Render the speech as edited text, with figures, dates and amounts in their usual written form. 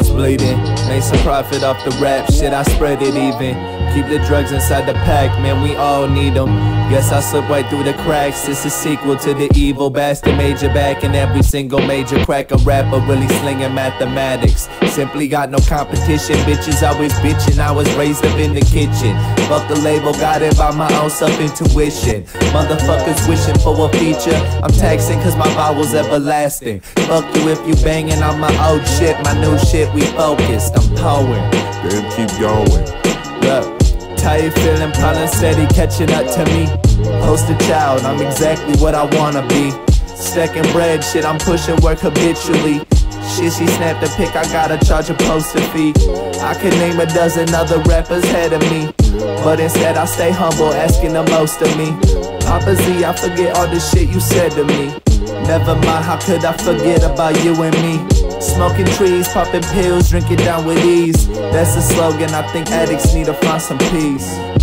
was bleeding. Made some profit off the rap shit, I spread it even. Keep the drugs inside the pack, man, we all need them. Guess I slipped right through the cracks. It's a sequel to the evil bastard major back in every single major crack. A rapper really slinging mathematics. Simply got no competition, bitches always bitching. I was raised up in the kitchen. Fuck the label, got it by my own self-intuition. Motherfuckers wishing for a feature. I'm taxing cause my vowels everlasting. Fuck you if you banging on my old shit. My new shit, we focused, I'm poeing. Then keep going. Look, how you feeling? Problem steady catching up to me. Poster child, I'm exactly what I wanna be. Stacking bread, shit, I'm pushing work habitually. Shit, she snapped a pic, I gotta charge a poster fee. I could name a dozen other rappers ahead of me, but instead I stay humble, asking the most of me. Papa Z, I forget all the shit you said to me. Never mind, how could I forget about you and me? Smoking trees, popping pills, drinking down with ease. That's the slogan, I think addicts need to find some peace.